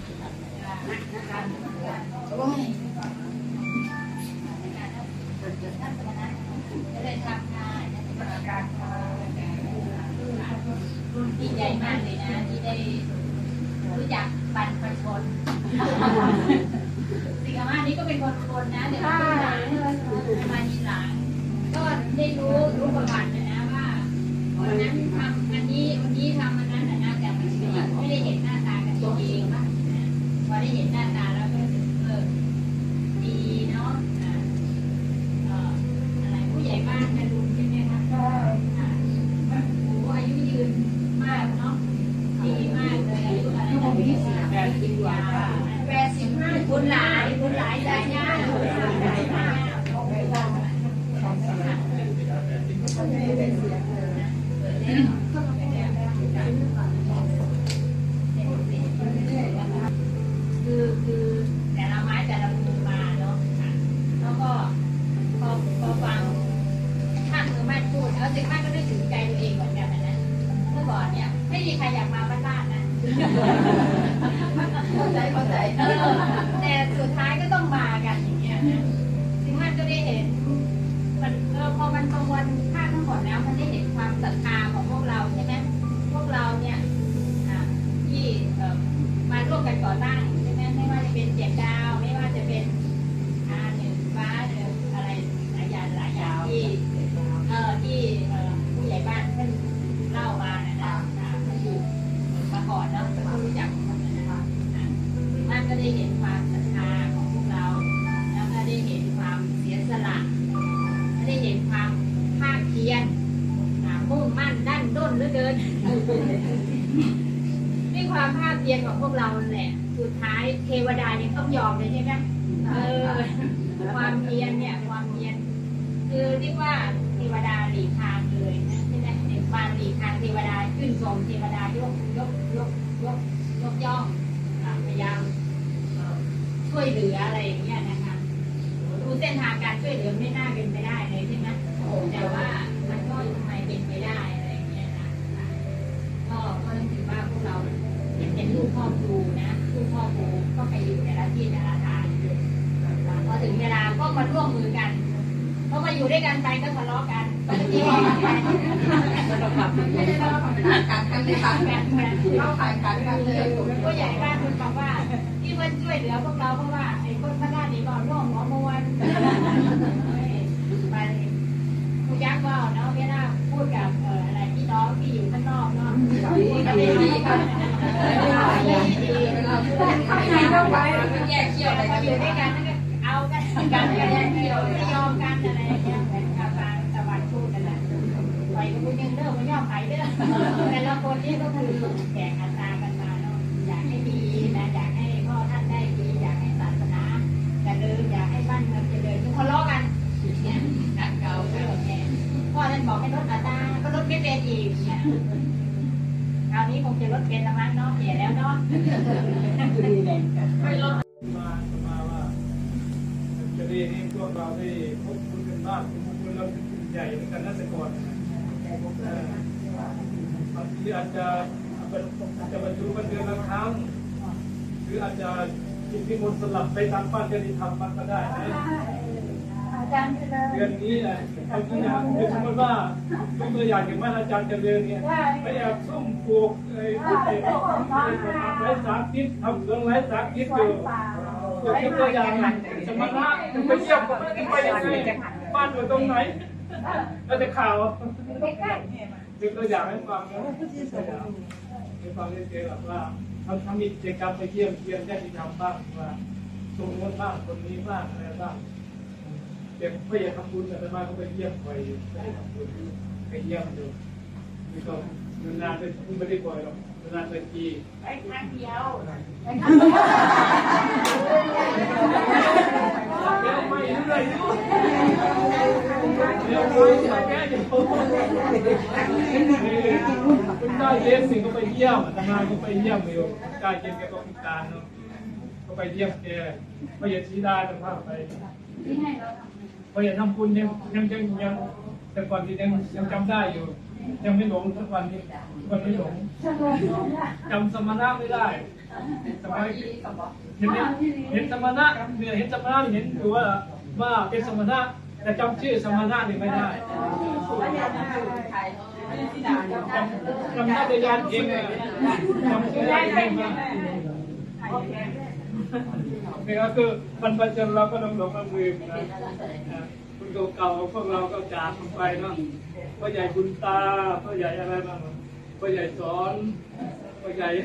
โอ้ยก็เลยทำงานดีใจมากเลยนะที่ได้รู้จักบรรพชนสิงคโปร์นี้ก็เป็นคนนะเดี๋ยวมาทีหลังก็ได้รู้ประวัตินะว่าวันนั้นทำอันนี้วันนี้ทำอันนั้นนะแต่ไม่ได้เห็นหน้าตากันตัวเองนะพอได้เห็นหน้าตาแล้วก็ดีเนาะอะไรผู้ใหญ่บ้านกันลุงใช่ไหมคะก็โอ้อายุยืนมากเนาะดีมากเลยอายุอะไรนะ80 กว่า85คนหลายใจยากคือแต่ละไม้แต่ละมือมาเนาะแล้วก็พอฟังท่านมือแม่พูดแล้วสิ่งแม่ก็ได้ถึงใจตัวเองเหมือนกันนะเมื่อก่อนเนี่ยไม่มีใครอยากมาบ้านลาดนะเข้าใจแต่สุดท้ายก็ต้องมากันอย่างเงี้ยนะสิ่งแม่ก็ได้เห็นมันพอมันประมวลภาพทั้งหมดแล้วมันได้เห็นความศรัทธาของพวกเราใช่ไหมพวกเราเนี่ยที่มาร่วมกันก่อตั้งใช่ไหมไม่ว่าจะเป็นเจ็ดดาวไม่ว่าจะเป็นหนึ่งฟ้าหนึ่งอะไรหลายอย่างที่ผู้ใหญ่บ้านท่านเล่ามานะท่านอยู่มาก่อนเนาะจะรู้จักคนนั้นนะคะท่านก็ได้เห็นความศรัทธาของพวกเราแล้วก็ได้เห็นความเสียสละได้เห็นความภาคเพียรมุ่งมั่นดั้นด้นเหลือเกินด้วยความภาคเพียรของพวกเราแหละสุดท้ายเทวดายังต้องยอมเลยใช่ไหมความเพียรเนี่ยความเพียรคือเรียกว่าเทวดาหลีกทางเลยนะใช่ไหมในความหลีกทางเทวดาขึ้นชมเทวดายกย่องพยายามช่วยเหลืออะไรอย่างเงี้ยนะคะดูเส้นทางการช่วยเหลือไม่น่าเป็นไปได้เลยใช่ไหมแต่ว่ามันก็ทำไมเป็นไปได้อะไรอย่างเงี้ยนะก็ถือว่าพวกเราเป็นลูกพ่อครูนะลูกพ่อครูก็ไปอยู่แต่ละที่แต่ละทางพอถึงเวลาก็มาร่วมมือกันเพราะมาอยู่ด้วยกันไปก็ทะเลาะกันไม่ได้ทะเลาะกันกันเลยค่ะเข้าขายกันเลยผู้ใหญ่บ้านคุณบอกว่าที่มันช่วยเหลือพวกเราเพราะว่าไอ้คนพระราชนี่ก่อนร่วมหัวมวนไปผู้ยักษ์ก็เนาะเวลาพูดกับอะไรพี่น้องที่อยู่ข้างนอกเนาะก็ไม่ดีกันข้างในต้องไปแยกเขี้ยวพออยู่ด้วยกันนั่นก็เอากันแยกเขี้ยวไม่ยอมกันอะไรอย่างเงี้ยเหมือนกับทางตะวันพูดนั่นแหละไปกับคุณยังเลิกไม่ยอมไปเด้อแต่ละคนนี่ก็คือแข่งอัตรากันมาเนาะอยากให้ดีนะอยากให้พ่อท่านได้ดีอยากให้ศาสนาเจริญอยากให้บ้านเมืองเจริญทุกคนทะเลาะกันเนี่ยนักเก่าเรื่องแน่พ่อท่านบอกให้ลดอัตราก็ลดไม่เป็นอีกเนี่ยคราวนี้คงจะลดเป็นละมั้งเนาะเสียแล้วเนาะไม่ลดมาว่าจะได้นี่พวกเราได้พบคุณกันบ้างคุณเราใหญ่เหมือนกันนั่นแต่ก่อนบางทีอาจจะบรรจุกันเดือนละครั้งหรืออาจจะจิตวิมลสลับไปตามบ้านจะได้ทำมันก็ได้นะเดือนนี้นะบางทีนะคือสมมติว่ายกตัวอย่างอย่างว่าอาจารย์เจริญเนี่ยไปแอบซุ่มปลูกไร้สารพิษทำเรื่องไร้สารพิษอยู่ยกตัวอย่างสมณะไปเยี่ยมก็ไม่ได้ไปยังไงบ้านอยู่ตรงไหนเราจะข่าวยกตัวอย่างให้ฟังนะให้ฟังเฉยๆว่าเขามีกิจกรรมไปเยี่ยมเยียนญาติธรรมบ้างว่าตรงนู้นบ้างคนนี้บ้างอะไรบ้างเด็กไม่อยากทำบุญแต่บ้านก็ไปเยี่ยมไปทำบุญไปเยี่ยมดูนี่ก็นานๆไปไม่ได้บ่อยหรอกนานๆไปทีไปครั้งเดียวไม่เรื่อยเดี๋ยวแม่อยู่คุณได้เลี้ยงสิ่งก็ไปเยี่ยมทำงานก็ไปเยี่ยมอยู่กายเย็นแกก็พิการเนาะก็ไปเยี่ยมแกไม่อยากชี้ได้แต่พาไปพออยากทำบุญยังแต่ก่อนที่ยังจำได้อยู่ยังไม่หลงทุกวันนี้วันไม่หลงจำสมณะไม่ได้สมัยเห็นสมณะเนี่ยเห็นสมณะเห็นอยู่ว่าเป็นสมณะแต่จำชื่อสมณะนี่ไม่ได้จำได้แต่ยานเองจำชื่อได้เองมานี่ก็คือบรรพชนเราก็ต้องหลงลืมนะคุณเก่าๆพวกเราก็จากไปเนาะพ่อใหญ่บุญตาพ่อใหญ่อะไรบ้างพ่อใหญ่สอนพ่อใหญ่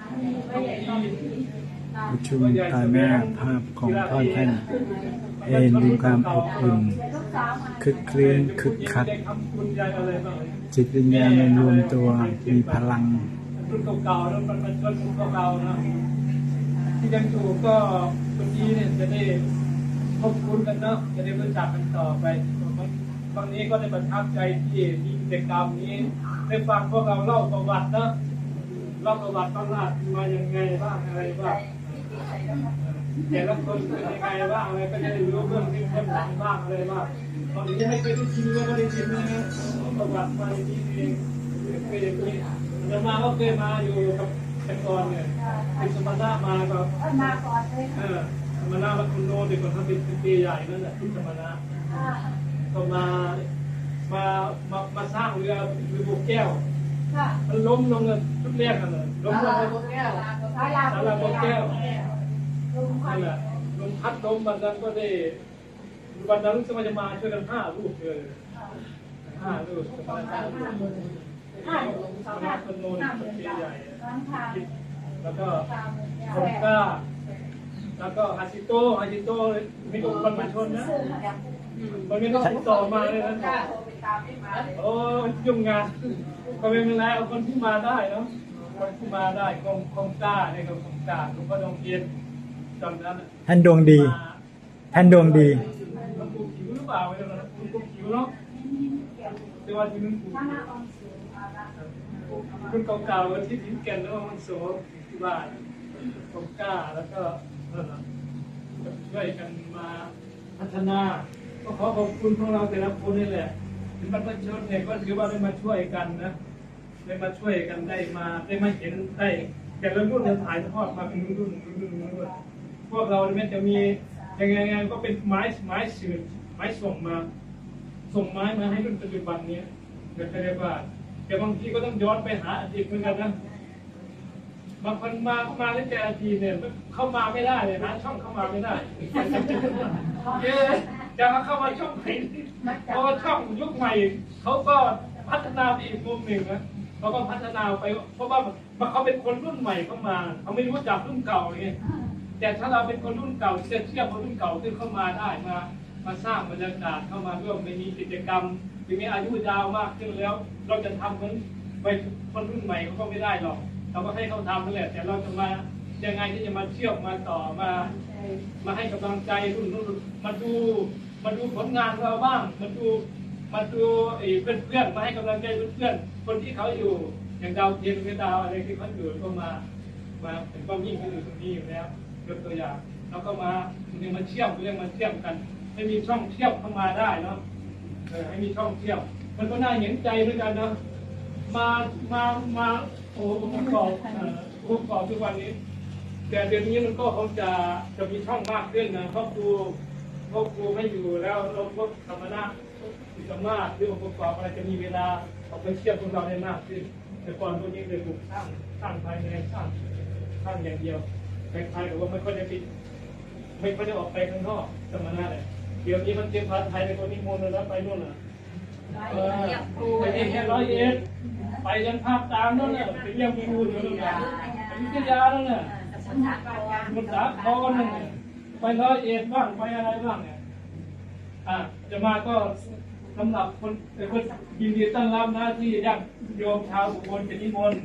ประชุมตาหน้าภาพของพ่อท่านมีความอบอุ่นคึกคืนคึกคักจิตวิญญาณรวมตัวมีพลังรุ่นเก่าๆแล้วมันเป็นรุ่นเก่าๆนะที่ยังอยู่ก็วันนี้เนี่ยจะได้พบคุ้นกันเนาะจะได้รู้จักกันต่อไปบางนี้ก็ได้ประทับใจที่มีกิจกรรมนี้ได้ฟังพวกเราเล่าประวัตินะเล่าประวัติพระราชมายังไงบ้างอะไรบ้างแต่ละคนเป็นยังไงบ้างอะไรก็จะได้รู้เรื่องที่เบื้องหลังบ้างอะไรบ้างตอนนี้ไม่เคยได้ยินก็ได้ยินนะประวัติมาอย่างนี้เองเคยอย่างนี้จะมาก็เคยมาอยู่กับแต่ก่อนเนี่ยเป็นสมณะมาก็มาก่อนเลยสมณะวัดคุณโนเด็กคนทำเป็นปีใหญ่นั่นแหละที่สมณะก็มาสร้างเรือบุกแก้วมันล้มลงเลยชุดแรกกันเลยล้มลงบุกแก้วสาราบุกแก้วนั่นแหละลมพัดล้มวันนั้นก็ได้วันนั้นสมัยจะมาช่วยกัน5 รูปเลย5 รูปสมณะคนโนเป็นปีใหญ่แล้วก็คนกล้าแล้วก็ฮาจิโต้มีองค์บรรพชนนะมันไม่ต้องติดต่อมาเลยนะโอ้ยุ่งงานก็ไม่เป็นไรเอาคนที่มาได้เนาะคนที่มาได้คงกล้าเนี่ยก็คงกล้าหลวงพ่อดงเทียนจำนั้นท่านดวงดีท่านดวงดีหลวงปู่ขิวหรือเปล่าไม่รู้นะหลวงปู่ขิวเนาะแต่ว่าที่หลวงปู่รุ่นเก่าๆที่ทิ้งแก่นแล้วมันโสที่บ้านคงกล้าแล้วก็ช่วยกันมาพัฒนาก็ขอขอบคุณพวกเราแต่ละคนนี่แหละถึงบรรพชนเนี่ยก็ถือว่าได้มาช่วยกันนะได้มาช่วยกันได้มาเห็นได้แต่ละรุ่นเนี่ยถ่ายทอดมาเป็นรุ่นพวกเราเนี่ยจะมียังไงก็เป็นไม้สื่อไม้ส่งไม้มาให้รุ่นปัจจุบันนี้เรียกว่าแต่บางทีก็ต้องย้อนไปหาอดีตเหมือนกันนะบางคนมาแล้วแต่อดีตเนี่ยเข้ามาไม่ได้เลยนะช่องเข้ามาไม่ได้จะเข้ามาช่องไหนเพราะว่าช่องยุคใหม่เขาก็พัฒนาไปอีกมุมหนึ่งนะเขาก็พัฒนาไปเพราะว่าเขาเป็นคนรุ่นใหม่เข้ามาเขาไม่รู้จักรุ่นเก่าไงแต่ถ้าเราเป็นคนรุ่นเก่าเชื่อคนรุ่นเก่าที่เข้ามาได้มาสร้างบรรยากาศเข้ามาร่วมในมีกิจกรรมมีอายุยาวมากขึ้นแล้วเราจะทำเหมือนคนรุ่นใหม่เขาก็ไม่ได้หรอกเราก็ให้เขาทำนั่นแหละแต่เราจะมายังไงที่จะมาเชื่อมมาต่อมาให้กำลังใจรุ่นมาดูผลงานเราบ้างมาดูเพื่อนมาให้กำลังใจเพื่อนคนที่เขาอยู่อย่างดาวเทียมดาวอะไรที่เขาอยู่ก็มาเป็นความยิ่งเขาอยู่ตรงนี้อยู่แล้วยกตัวอย่างแล้วก็มาเชื่อมกันไม่มีช่องเชื่อมเข้ามาได้เนาะให้มีช่องเชื่อมมันก็น่าเห็นใจเหมือนกันเนาะมาโอ้ประกอบทุกวันนี้แต่เดี๋ยวนี้มันก็คงจะมีช่องมากขึ้นนะเพราะครูไม่อยู่แล้วเราพวกธรรมะอิสมาหรือองค์ประกอบอะไรจะมีเวลาเอาไปเชื่อมพวกเราได้มากขึ้นแต่ก่อนพวกนี้เลยถูกสร้างภายในสร้างอย่างเดียวใครๆแต่ว่าไม่ค่อยได้ออกไปข้างนอกธรรมะเลยเดี๋ยวนี้มันเตรียมพาไทยในคนนิมนต์แล้วไปนู่นน่ะไปเองแค่100 เอ็ดไปยันภาคตามนั่นแหละไปเยี่ยมมีรูอยู่นั่นแหละไปวิทยานั่นแหละมุสาครนั่นแหละไป100 เอ็ดบ้างไปอะไรบ้างเนี่ยจะมาก็สำหรับคนยินดีต้อนรับนะที่ญาติโยมชาวอุบลจะนิมนต์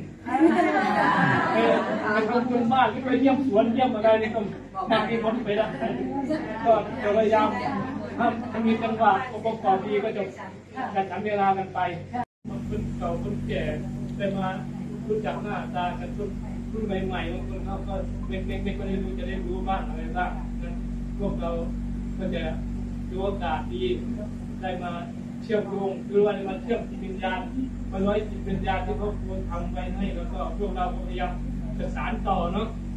ไปทำบุญบ้านที่ไปเยี่ยมสวนเยี่ยมอะไรนี่ก็มาที่คนไปได้ก็จะพยายามถ้ามีจังหวะองค์ประกอบดีก็จะจัดสรรเวลากันไปคนเก่าคนแก่ได้มารู้จักหน้าตากันรุ่นใหม่ๆบางคนเขาก็ไม่ก็ได้รู้จะได้รู้บ้างอะไรบ้างนั้นพวกเราก็จะดูโอกาสดีได้มาเชื่อมโยงหรือว่าได้มาเชื่อมจิตวิญญาณมันไว้จิตวิญญาณที่เขาควรทำไว้ให้แล้วก็พวกเราพยายามจะสานต่อเนาะ